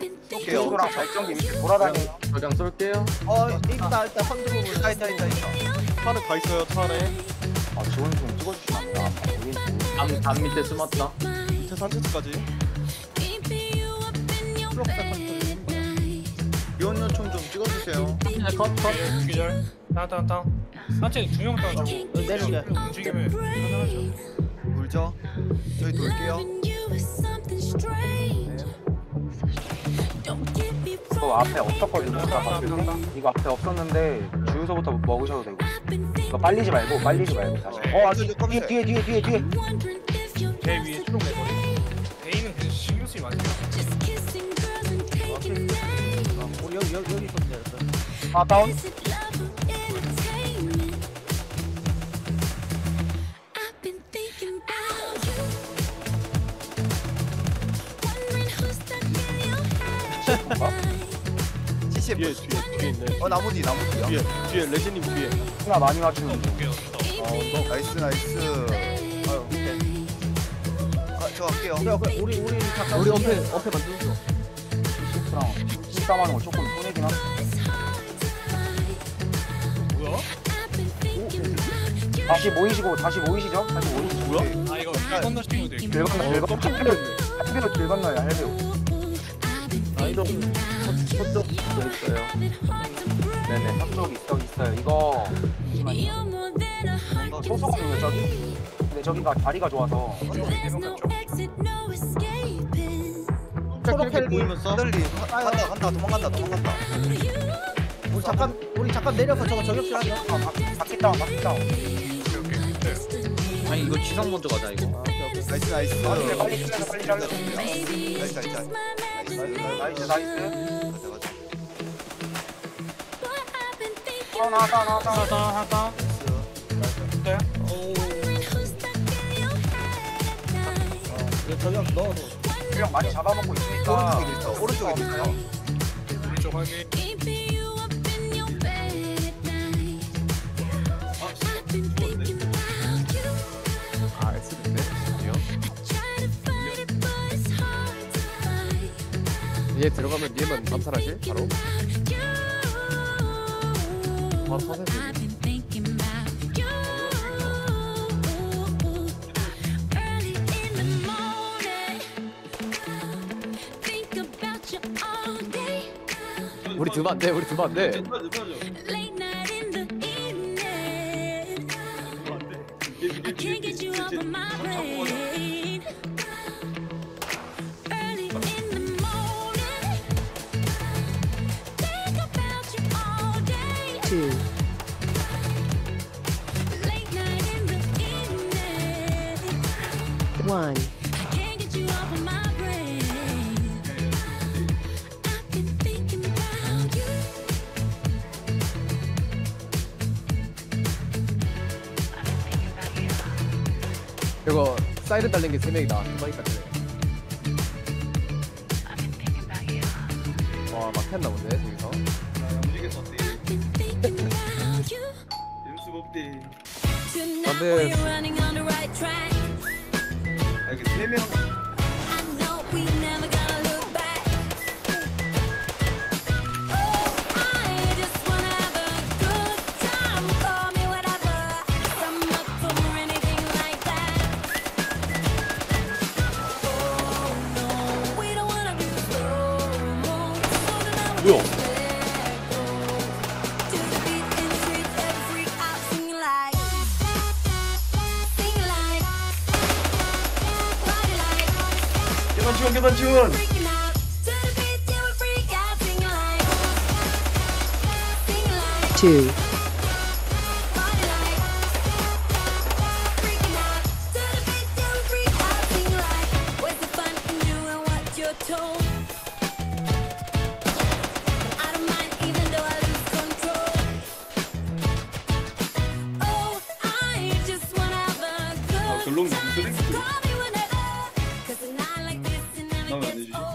친구랑 발전기 밑에 돌아다녀요. 저장 쏠게요. 일단 선두 부분. 있다. 차는 가 있어요. 차 안에. 아 지원 좀 찍어주시면 안 돼? 담 밑에 숨었다. 밑에 산체스까지. 리온 요청 좀 찍어주세요. 컷. 기절. 땅. 산책 두명 따가지고 내리게. 움직임을 하죠. 물죠? 저희 돌게요. 이거 앞에 없었거든요. 아까 봤을 때. 이거 앞에 없었는데 주유소부터 먹으셔도 되고. 이거 빨리지 말고 다시. 아주 뒤에. 배 위에 초록 내버리. 배이는 그 신경 쓰지 마세요. 우리 여기 있었는데. 아 다운. 뒤에 있네. 나무 뒤야. 뒤에 레진님 뒤에. 하나 많이 맞추는 중. 나이스. 아유, 오케이. 저 갈게요. 우리 잠깐 우리 어패 만들었어. 시프랑 싸움하는 거 조금 손해긴 한데. 뭐야? 다시 모이시죠? 뭐야? 아 이거 건너 시키면 돼. 길 건너요. 한배로 길 건너요. 할배로. 아이도 저쪽 있어요. 네네. 삼쪽 있어요. 이거 소속이에요 저기. 근데 저기가 다리가 좋아서. 초록 헬기 보이면서. 흔들리. 간다. 도망간다. 우리 잠깐 내려서 저거 저격실 하죠. 바퀴 다운. 아니 이거 지상 먼저 가자 이거. 나이스. 빨리 잘려. 나이스. 나이스. 하나. 하다. 네. 저격 넣어도. 그냥 많이 잡아먹고 있으니까. 오른쪽에 있어. 오른쪽 확인. 아 S인데. 얘 들어가면 얘만 암살하실? 바로 사세요. 우리 두면 안 돼. One. 이거 사이드 달린 게 3명이다. 두마니까 되네. 와 막혔나 본데 저기서. 안돼. 이렇게 3명. 뭐야? 계단 지원. Two. 결론 무슨 소리? 나왜 안 해주지?